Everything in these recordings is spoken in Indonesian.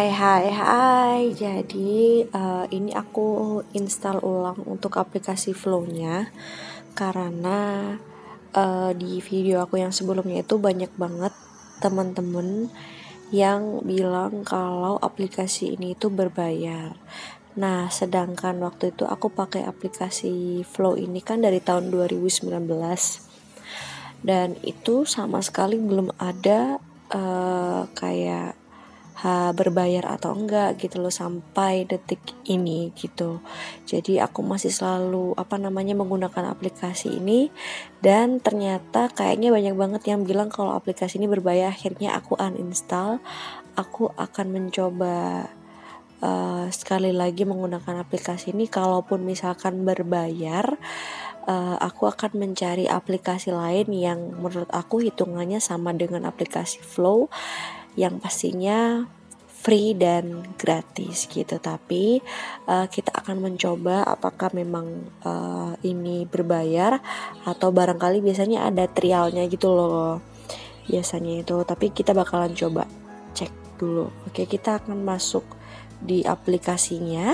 Hai. Jadi ini aku install ulang untuk aplikasi Flow-nya karena di video aku yang sebelumnya itu banyak banget teman-teman yang bilang kalau aplikasi ini itu berbayar. Nah, sedangkan waktu itu aku pakai aplikasi Flow ini kan dari tahun 2019 dan itu sama sekali belum ada kayak berbayar atau enggak gitu loh sampai detik ini gitu. Jadi aku masih selalu menggunakan aplikasi ini, dan ternyata kayaknya banyak banget yang bilang kalau aplikasi ini berbayar. Akhirnya aku uninstall. Aku akan mencoba sekali lagi menggunakan aplikasi ini. Kalaupun misalkan berbayar, aku akan mencari aplikasi lain yang menurut aku hitungannya sama dengan aplikasi Flow, yang pastinya free dan gratis gitu. Tapi kita akan mencoba apakah memang ini berbayar atau barangkali biasanya ada trialnya gitu loh biasanya itu. Tapi kita bakalan coba cek dulu. Oke, kita akan masuk di aplikasinya.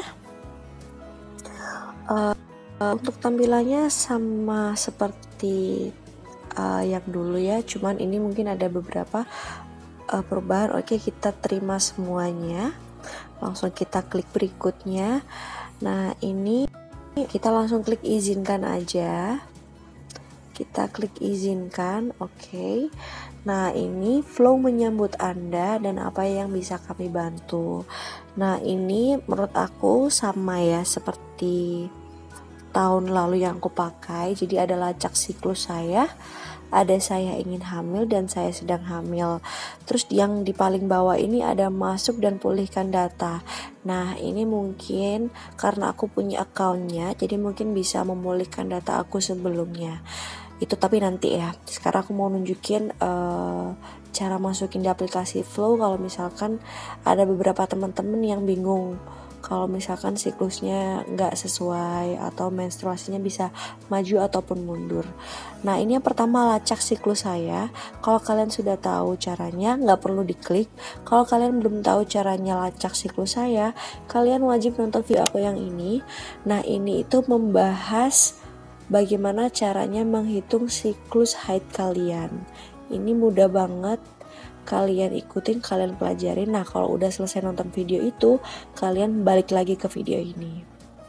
Untuk tampilannya sama seperti yang dulu ya, cuman ini mungkin ada beberapa perubahan. Oke, kita terima semuanya. Langsung kita klik berikutnya. Nah, ini kita langsung klik izinkan aja. Kita klik izinkan. Oke. Nah, ini Flow menyambut Anda dan apa yang bisa kami bantu. Nah, ini menurut aku sama ya seperti tahun lalu yang aku pakai. Jadi ada lacak siklus saya, ada saya ingin hamil dan saya sedang hamil. Terus yang di paling bawah ini ada masuk dan pulihkan data. Nah, ini mungkin karena aku punya accountnya, jadi mungkin bisa memulihkan data aku sebelumnya. Itu tapi nanti ya. Sekarang aku mau nunjukin cara masukin di aplikasi Flow. Kalau misalkan ada beberapa teman-teman yang bingung kalau misalkan siklusnya nggak sesuai atau menstruasinya bisa maju ataupun mundur. Nah, ini yang pertama lacak siklus saya. Kalau kalian sudah tahu caranya, nggak perlu diklik. Kalau kalian belum tahu caranya lacak siklus saya, kalian wajib nonton video aku yang ini. Nah, ini itu membahas bagaimana caranya menghitung siklus haid kalian. Ini mudah banget. Kalian ikutin, kalian pelajarin. Nah, kalau udah selesai nonton video itu, kalian balik lagi ke video ini.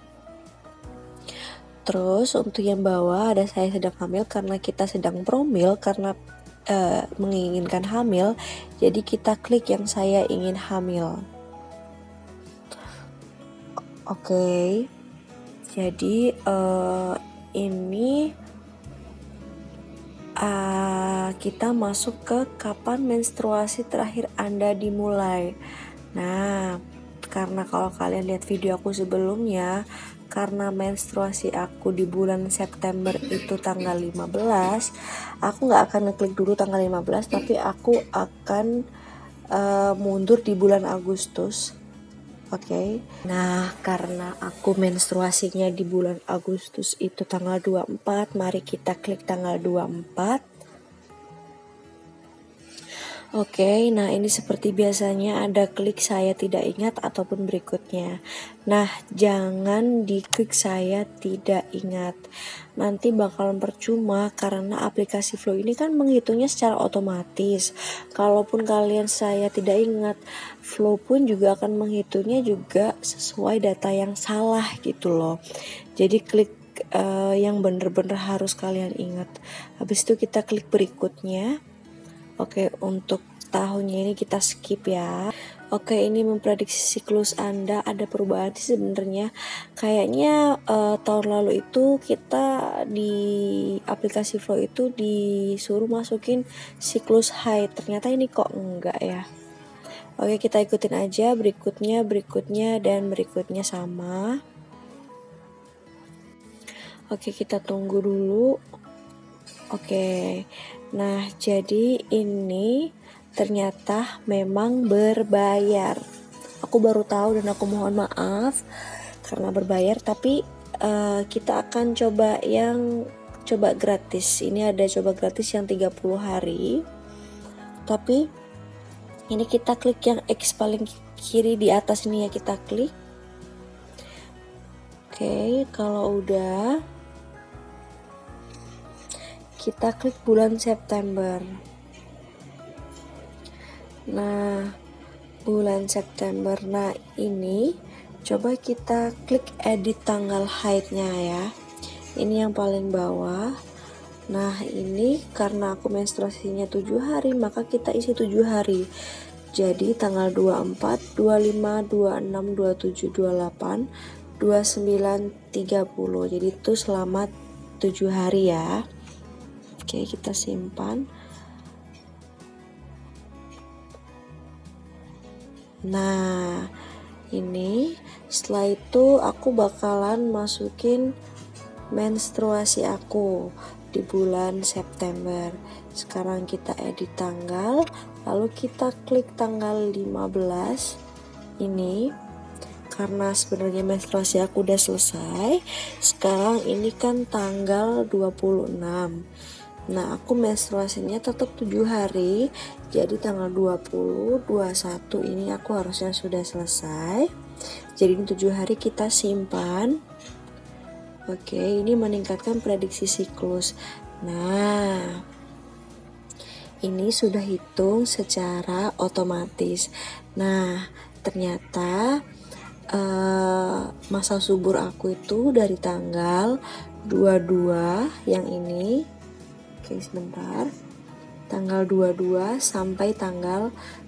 Terus untuk yang bawah ada saya sedang hamil, karena kita sedang promil karena menginginkan hamil. Jadi kita klik yang saya ingin hamil. Oke. Jadi ini kita masuk ke kapan menstruasi terakhir Anda dimulai. Nah, karena kalau kalian lihat video aku sebelumnya, karena menstruasi aku di bulan September itu tanggal 15, aku nggak akan ngeklik dulu tanggal 15, tapi aku akan mundur di bulan Agustus. Oke. Nah, karena aku menstruasinya di bulan Agustus itu tanggal 24, mari kita klik tanggal 24. Oke, nah ini seperti biasanya ada klik saya tidak ingat ataupun berikutnya. Nah, jangan diklik saya tidak ingat. Nanti bakalan percuma karena aplikasi Flow ini kan menghitungnya secara otomatis. Kalaupun kalian saya tidak ingat, Flow pun juga akan menghitungnya juga sesuai data yang salah gitu loh. Jadi klik yang bener-bener harus kalian ingat. Habis itu kita klik berikutnya. Oke, untuk tahunnya ini kita skip ya. Oke, ini memprediksi siklus Anda. Ada perubahan sih sebenarnya. Kayaknya tahun lalu itu kita di aplikasi Flow itu disuruh masukin siklus haid. Ternyata ini kok enggak ya. Oke, kita ikutin aja berikutnya, dan berikutnya sama. Oke, kita tunggu dulu. Oke, nah jadi ini ternyata memang berbayar. Aku baru tahu dan aku mohon maaf karena berbayar, tapi kita akan coba gratis. Ini ada coba gratis yang 30 hari. Tapi Ini kita klik yang X paling kiri di atas ini ya, kita klik. Oke, kalau udah, kita klik bulan September. Nah, bulan September. Nah, ini coba kita klik edit tanggal haidnya ya. Ini yang paling bawah. Nah, ini karena aku menstruasinya 7 hari, maka kita isi 7 hari. Jadi tanggal 24, 25, 26, 27, 28, 29, 30. Jadi itu selama 7 hari ya. Oke, kita simpan. Nah, ini setelah itu aku bakalan masukin menstruasi aku di bulan September. Sekarang kita edit tanggal, lalu kita klik tanggal 15 ini. Karena sebenarnya menstruasi aku udah selesai. Sekarang ini kan tanggal 26. Nah, aku menstruasinya tetap 7 hari. Jadi tanggal 20, 21 ini aku harusnya sudah selesai. Jadi 7 hari kita simpan. Oke, ini meningkatkan prediksi siklus. Nah, ini sudah hitung secara otomatis. Nah, ternyata masa subur aku itu dari tanggal 22 yang ini. Oke, sebentar. Tanggal 22 sampai tanggal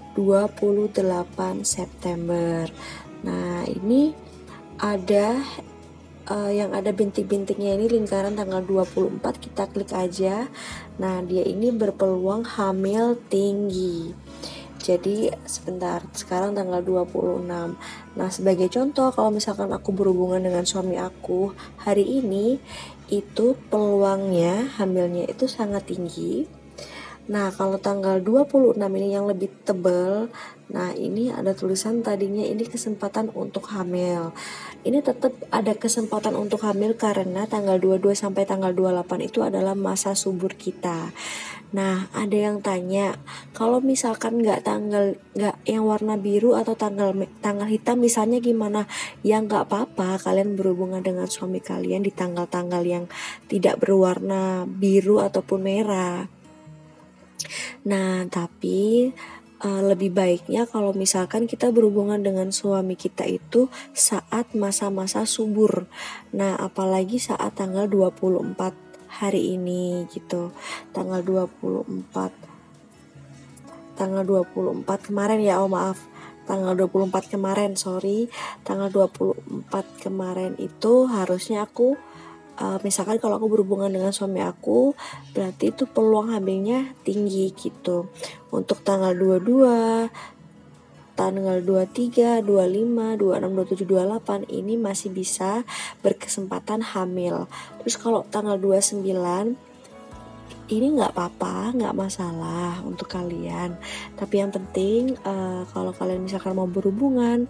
28 September. Nah, ini ada yang ada bintik-bintiknya ini lingkaran tanggal 24, kita klik aja. Nah, dia ini berpeluang hamil tinggi. Jadi sebentar, sekarang tanggal 26. Nah, sebagai contoh, kalau misalkan aku berhubungan dengan suami aku hari ini, itu peluangnya hamilnya itu sangat tinggi. Nah, kalau tanggal 26 ini yang lebih tebal, nah ini ada tulisan tadinya ini kesempatan untuk hamil. Ini tetap ada kesempatan untuk hamil karena tanggal 22 sampai tanggal 28 itu adalah masa subur kita. Nah, ada yang tanya, kalau misalkan nggak yang warna biru atau tanggal hitam misalnya gimana? Ya nggak apa-apa, kalian berhubungan dengan suami kalian di tanggal-tanggal yang tidak berwarna biru ataupun merah. Nah, tapi lebih baiknya kalau misalkan kita berhubungan dengan suami kita itu saat masa-masa subur. Nah, apalagi saat tanggal 24 hari ini gitu. Tanggal 24 kemarin ya, maaf. Tanggal 24 kemarin, sorry. Tanggal 24 kemarin itu harusnya aku misalkan kalau aku berhubungan dengan suami aku, berarti itu peluang hamilnya tinggi gitu. Untuk tanggal 22, tanggal 23, 25, 26, 27, 28 ini masih bisa berkesempatan hamil. Terus kalau tanggal 29 ini nggak apa-apa, nggak masalah untuk kalian. Tapi yang penting kalau kalian misalkan mau berhubungan,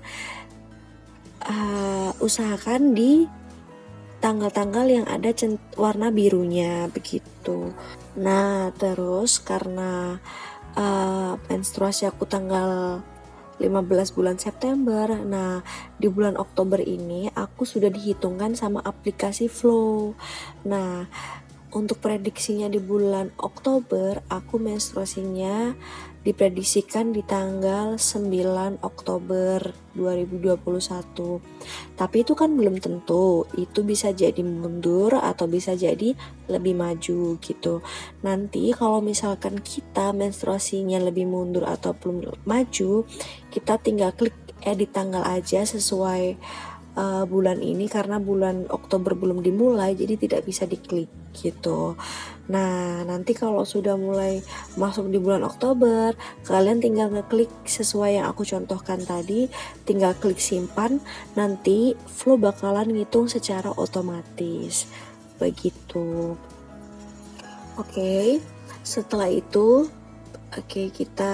usahakan di tanggal-tanggal yang ada warna birunya begitu. Nah, terus karena menstruasi aku tanggal 15 bulan September. Nah, di bulan Oktober ini aku sudah dihitungkan sama aplikasi Flow. Nah, untuk prediksinya di bulan Oktober, aku menstruasinya diprediksikan di tanggal 9 Oktober 2021. Tapi itu kan belum tentu, itu bisa jadi mundur atau bisa jadi lebih maju gitu. Nanti kalau misalkan kita menstruasinya lebih mundur ataupun maju, kita tinggal klik edit tanggal aja sesuai bulan ini, karena bulan Oktober belum dimulai jadi tidak bisa diklik gitu. Nah, nanti kalau sudah mulai masuk di bulan Oktober, kalian tinggal ngeklik sesuai yang aku contohkan tadi, tinggal klik simpan, nanti Flow bakalan ngitung secara otomatis begitu. Oke, setelah itu kita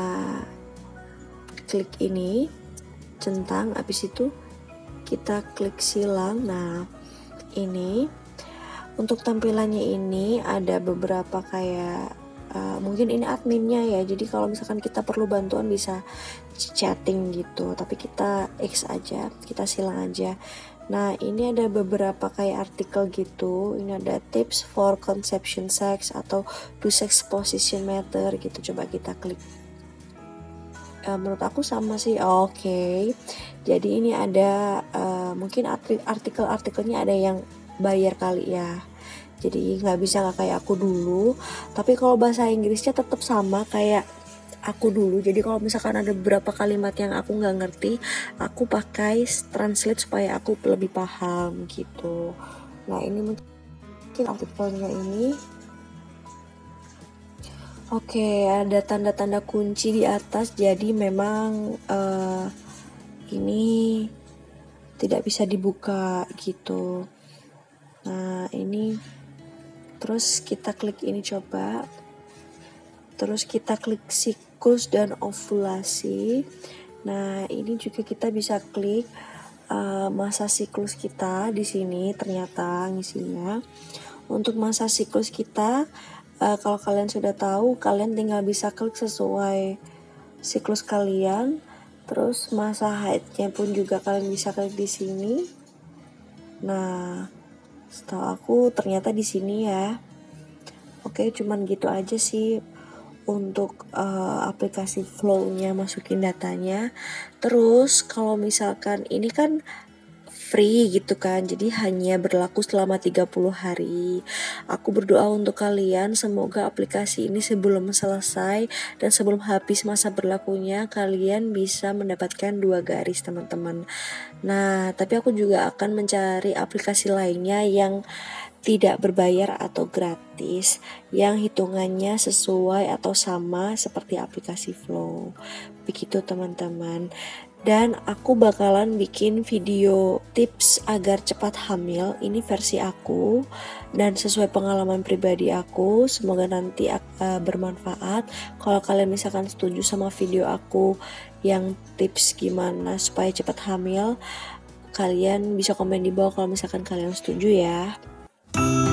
klik ini centang, habis itu kita klik silang. Nah, ini untuk tampilannya ini ada beberapa kayak mungkin ini adminnya ya, jadi kalau misalkan kita perlu bantuan bisa chatting gitu, tapi kita X aja, kita silang aja. Nah ini ada beberapa kayak artikel gitu, ini ada tips for conception sex atau do sex position matter gitu, coba kita klik. Menurut aku sama sih. Oke. Jadi ini ada mungkin artikel-artikelnya ada yang bayar kali ya, jadi nggak kayak aku dulu, tapi kalau bahasa Inggrisnya tetap sama kayak aku dulu. Jadi kalau misalkan ada beberapa kalimat yang aku nggak ngerti, aku pakai translate supaya aku lebih paham gitu. Nah ini mungkin artikelnya ini. Oke, ada tanda-tanda kunci di atas, jadi memang ini tidak bisa dibuka gitu. Nah ini, terus kita klik ini coba, terus kita klik siklus dan ovulasi. Nah ini juga kita bisa klik masa siklus kita di sini, ternyata ngisinya. Untuk masa siklus kita, kalau kalian sudah tahu, kalian tinggal bisa klik sesuai siklus kalian. Terus masa haidnya pun juga kalian bisa klik di sini. Nah, setahu aku ternyata di sini ya. Oke, cuman gitu aja sih untuk aplikasi Flow-nya, masukin datanya. Terus kalau misalkan ini kan free gitu kan, jadi hanya berlaku selama 30 hari. Aku berdoa untuk kalian, semoga aplikasi ini sebelum selesai dan sebelum habis masa berlakunya kalian bisa mendapatkan 2 garis teman-teman. Nah tapi aku juga akan mencari aplikasi lainnya yang tidak berbayar atau gratis, yang hitungannya sesuai atau sama seperti aplikasi Flow. Begitu teman-teman. Dan aku bakalan bikin video tips agar cepat hamil. Ini versi aku dan sesuai pengalaman pribadi aku. Semoga nanti bermanfaat. Kalau kalian misalkan setuju sama video aku yang tips gimana supaya cepat hamil, kalian bisa komen di bawah kalau misalkan kalian setuju ya.